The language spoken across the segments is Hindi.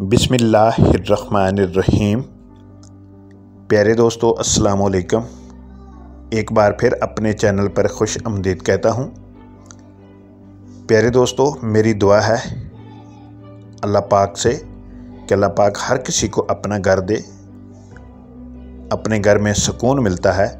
बिस्मिल्लाहिर्रहमानिर्रहीम। प्यारे दोस्तों, अस्सलाम वालेकुम। एक बार फिर अपने चैनल पर खुश आमदीद कहता हूँ। प्यारे दोस्तों, मेरी दुआ है अल्लाह पाक से कि अल्लाह पाक हर किसी को अपना घर दे। अपने घर में सुकून मिलता है।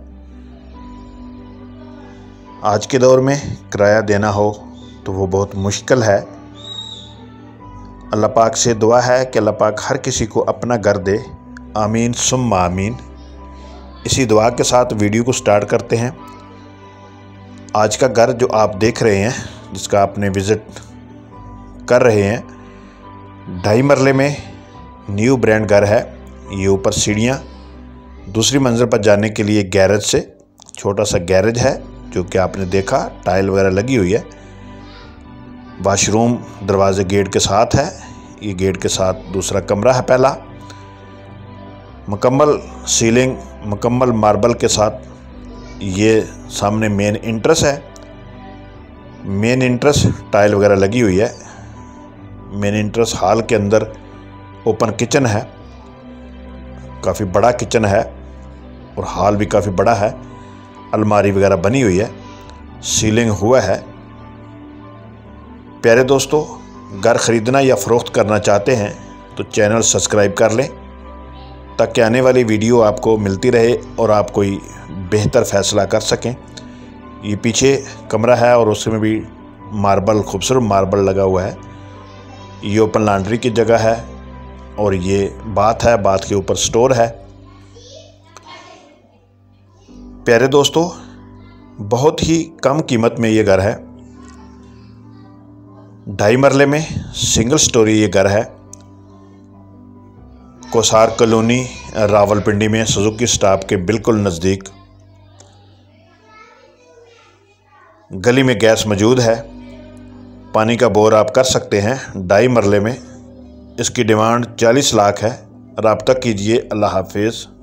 आज के दौर में किराया देना हो तो वो बहुत मुश्किल है। अल्लाह पाक से दुआ है कि अल्लाह पाक हर किसी को अपना घर दे। आमीन सुम्मा आमीन। इसी दुआ के साथ वीडियो को स्टार्ट करते हैं। आज का घर जो आप देख रहे हैं, जिसका आपने विज़िट कर रहे हैं, 2.5 मरले में न्यू ब्रांड घर है। ये ऊपर सीढ़ियाँ, दूसरी मंजिल पर जाने के लिए गैरेज से छोटा सा गैरेज है जो कि आपने देखा, टाइल वगैरह लगी हुई है। वाशरूम दरवाजे गेट के साथ है। ये गेट के साथ दूसरा कमरा है पहला। मुकम्मल सीलिंग, मुकम्मल मार्बल के साथ। ये सामने मेन इंट्रेंस है। मेन इंट्रेंस टाइल वगैरह लगी हुई है। मेन इंट्रेंस हॉल के अंदर ओपन किचन है। काफ़ी बड़ा किचन है और हॉल भी काफ़ी बड़ा है। अलमारी वगैरह बनी हुई है, सीलिंग हुआ है। प्यारे दोस्तों, घर ख़रीदना या फ़रोख्त करना चाहते हैं तो चैनल सब्सक्राइब कर लें ताकि आने वाली वीडियो आपको मिलती रहे और आप कोई बेहतर फ़ैसला कर सकें। ये पीछे कमरा है और उसमें भी मार्बल, खूबसूरत मार्बल लगा हुआ है। ये ओपन लॉन्ड्री की जगह है और ये बाथ है। बाथ के ऊपर स्टोर है। प्यारे दोस्तों, बहुत ही कम कीमत में ये घर है। 2.5 मरले में सिंगल स्टोरी ये घर है। कोसार कॉलोनी, रावलपिंडी में सुजुकी स्टॉप के बिल्कुल नज़दीक। गली में गैस मौजूद है। पानी का बोर आप कर सकते हैं। 2.5 मरले में इसकी डिमांड 40 लाख है। राब्ता कीजिए। अल्लाह हाफिज़।